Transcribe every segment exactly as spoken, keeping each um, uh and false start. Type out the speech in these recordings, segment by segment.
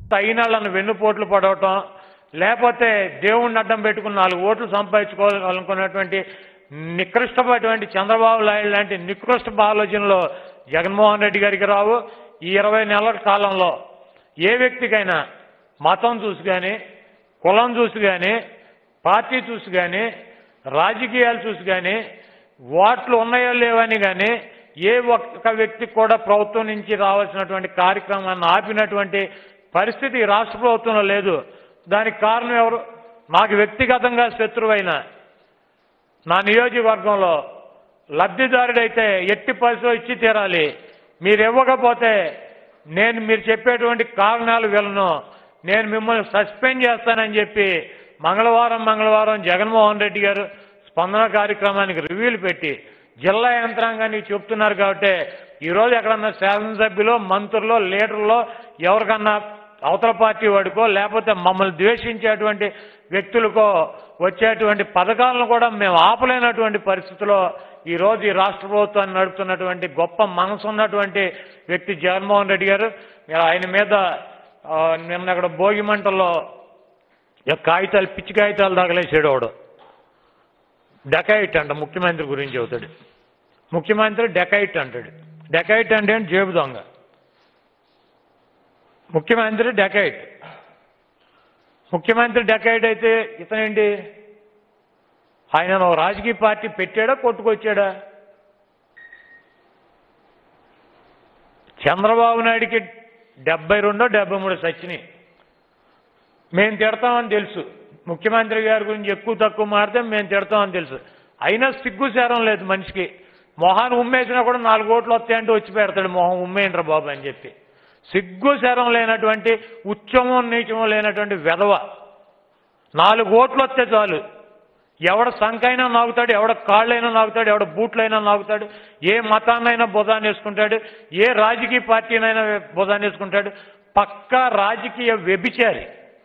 అయినాళ్ళను వెన్నుపోట్లు పడవటం, లేకపోతే దేవుణ్ణి అడ్డం పెట్టుకుని నాలుగు ఓట్లు సంపాదించుకోవాలనుకున్నటువంటి నికృష్టమైనటువంటి చంద్రబాబు నాయుడు లాంటి నికృష్ట ఆలోచనలో జగన్మోహన్ రెడ్డి గారికి రావు. ఈ ఇరవై నెలల కాలంలో ఏ వ్యక్తికైనా మతం చూసి కానీ, కులం చూసి కానీ, పార్టీ చూసి కానీ, రాజకీయాలు చూసి కానీ, ఓట్లు ఉన్నాయో లేవని కానీ ఏ ఒక్క వ్యక్తికి కూడా ప్రభుత్వం నుంచి రావాల్సినటువంటి కార్యక్రమాన్ని ఆపినటువంటి పరిస్థితి ఈ రాష్ట్ర ప్రభుత్వంలో లేదు. దానికి కారణం ఎవరు? నాకు వ్యక్తిగతంగా శత్రువైన నా నియోజకవర్గంలో లబ్ధిదారుడైతే ఎట్టి పరిస్థితుల్లో ఇచ్చి తీరాలి. మీరు ఇవ్వకపోతే నేను మీరు చెప్పేటువంటి కారణాలు విలను, నేను మిమ్మల్ని సస్పెండ్ చేస్తానని చెప్పి మంగళవారం మంగళవారం జగన్మోహన్ రెడ్డి గారు స్పందన కార్యక్రమానికి రివ్యూలు పెట్టి జిల్లా యంత్రాంగానికి చెప్తున్నారు. కాబట్టి ఈరోజు ఎక్కడన్నా శాసనసభ్యులు, మంత్రులు, లీడర్లో ఎవరికన్నా అవతల పార్టీ వాడికో లేకపోతే మమ్మల్ని ద్వేషించేటువంటి వ్యక్తులకో వచ్చేటువంటి పథకాలను కూడా మేము ఆపలేనటువంటి పరిస్థితిలో ఈరోజు ఈ రాష్ట్ర ప్రభుత్వాన్ని నడుపుతున్నటువంటి గొప్ప మనసు ఉన్నటువంటి వ్యక్తి జగన్మోహన్ రెడ్డి గారు. ఆయన మీద నిన్న అక్కడ భోగి మంటల్లో కాగితాలు పిచ్చి కాగితాలు తగలేసాడు. వాడు డెకైట్ అంట, ముఖ్యమంత్రి గురించి చెబుతాడు. ముఖ్యమంత్రి డెకైట్ అంటాడు. డెకైట్ అంటే జేబు దొంగ. ముఖ్యమంత్రి డెకైట్. ముఖ్యమంత్రి డెకైట్ అయితే ఇతనేంటి? ఆయన రాజకీయ పార్టీ పెట్టాడా, కొట్టుకొచ్చాడా? చంద్రబాబు నాయుడికి డెబ్బై రెండో డెబ్బై మూడు సచ్చినాయి. మేము తిడతామని తెలుసు, ముఖ్యమంత్రి గారి గురించి ఎక్కువ తక్కువ మారితే మేము తిడతామని తెలుసు. అయినా సిగ్గు శారం లేదు మనిషికి. మొహాన్ని ఉమ్మేసినా కూడా నాలుగు ఓట్లు వస్తాయంటే వచ్చి పెడతాడు, మొహం ఉమ్మేయండ్రా బాబు అని చెప్పి. సిగ్గు శారం లేనటువంటి, ఉచ్చమం నీచమం లేనటువంటి వెధవ. నాలుగు ఓట్లు వస్తే చాలు, ఎవడ సంకైనా నాగుతాడు, ఎవడ కాళ్ళైనా నాగుతాడు, ఎవడ బూట్లైనా నాగుతాడు, ఏ మతాన్నైనా బుధాన్ని వేసుకుంటాడు, ఏ రాజకీయ పార్టీనైనా బుధాన్ని వేసుకుంటాడు. పక్కా రాజకీయ వ్యభిచారి.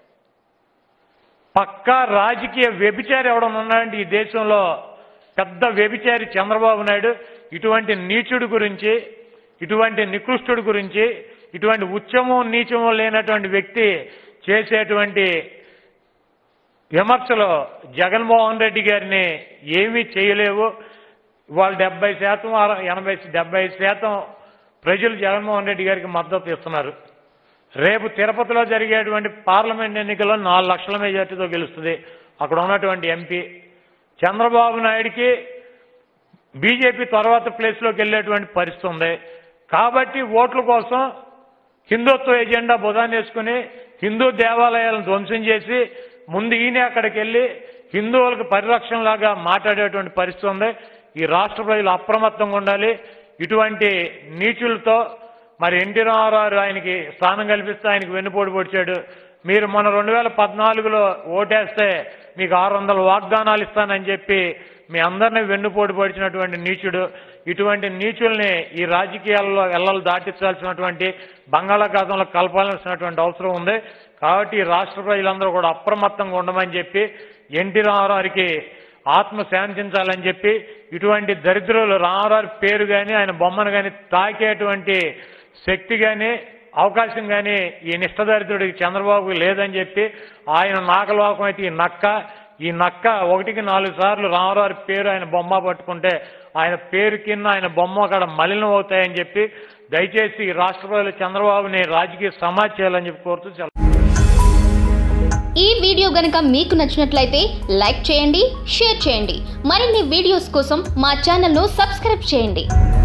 పక్కా రాజకీయ వ్యభిచారి ఎవడన్నా ఉన్నాడంటే ఈ దేశంలో పెద్ద వ్యభిచారి చంద్రబాబు నాయుడు. ఇటువంటి నీచుడి గురించి, ఇటువంటి నికృష్టుడి గురించి, ఇటువంటి ఉచ్చమో నీచమో లేనటువంటి వ్యక్తి చేసేటువంటి విమర్శలు జగన్మోహన్ రెడ్డి గారిని ఏమీ చేయలేవు. వాళ్ళు డెబ్బై శాతం ఎనభై డెబ్బై శాతం ప్రజలు జగన్మోహన్ రెడ్డి గారికి మద్దతు ఇస్తున్నారు. రేపు తిరుపతిలో జరిగేటువంటి పార్లమెంట్ ఎన్నికల్లో నాలుగు లక్షల మెజార్టీతో గెలుస్తుంది అక్కడ ఉన్నటువంటి ఎంపీ. చంద్రబాబు నాయుడికి బీజేపీ తర్వాత ప్లేస్లోకి వెళ్ళేటువంటి పరిస్థితి ఉంది. కాబట్టి ఓట్ల కోసం హిందుత్వ ఎజెండా బుధాన్ని వేసుకుని హిందూ దేవాలయాలను ధ్వంసం చేసి ముందు ఈయన అక్కడికి వెళ్ళి హిందువులకు పరిరక్షణలాగా మాట్లాడేటువంటి పరిస్థితి ఉంది. ఈ రాష్ట్ర ప్రజలు అప్రమత్తంగా ఉండాలి. ఇటువంటి నీచులతో మరి ఎన్టీ రామారావు ఆయనకి స్థానం కల్పిస్తే ఆయనకి వెన్నుపోటు పొడిచాడు. మీరు మన రెండు వేల పద్నాలుగులో ఓటేస్తే మీకు ఆరు వందల వాగ్దానాలు ఇస్తానని చెప్పి మీ అందరినీ వెన్నుపోటు పొడిచినటువంటి నీచుడు. ఇటువంటి నీచుల్ని ఈ రాజకీయాల్లో ఎల్లలు దాటించాల్సినటువంటి, బంగాళాఖాతంలో కలపాల్సినటువంటి అవసరం ఉంది. కాబట్టి ఈ రాష్ట్ర ప్రజలందరూ కూడా అప్రమత్తంగా ఉండమని చెప్పి, ఎన్టీ రామారావుకి ఆత్మ శాంతించాలని చెప్పి, ఇటువంటి దరిద్రులు రామారావు పేరు కానీ ఆయన బొమ్మను కానీ తాకేటువంటి శక్తి కానీ అవకాశం కానీ ఈ నిష్టదరిద్రుడికి చంద్రబాబుకి లేదని చెప్పి, ఆయన నాగలోకం అయితే ఈ నక్క ఈ నక్క ఒకటికి నాలుగు సార్లు రామారావు పేరు ఆయన బొమ్మ పట్టుకుంటే ఆయన పేరు కింద ఆయన బొమ్మ అక్కడ మలినం అవుతాయని చెప్పి దయచేసి ఈ రాష్ట్ర ప్రజలు చంద్రబాబుని రాజకీయ సమాజ్ చేయాలని చెప్పి కోరుతూ. ఈ వీడియో గనుక మీకు నచ్చినట్లయితే లైక్ చేయండి, షేర్ చేయండి. మరిన్ని వీడియోస్ కోసం మా ఛానల్ను సబ్స్క్రైబ్ చేయండి.